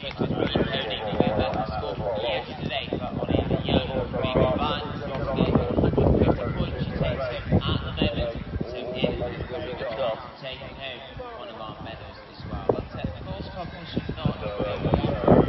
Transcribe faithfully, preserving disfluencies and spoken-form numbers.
was really honing the move at the score yesterday, but on in the young big fun. one hundred fifty points she takes home at the moment. So in with a very good chance of taking home one of our medals as well. But uh, of course, couples should not